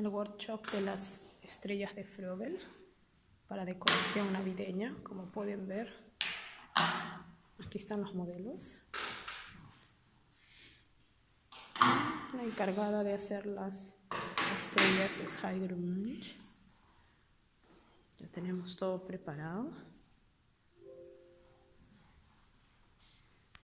el workshop de las estrellas de Froebel para decoración navideña, como pueden ver. Aquí están los modelos. La encargada de hacer las estrellas es Heidrun Munch. Ya tenemos todo preparado.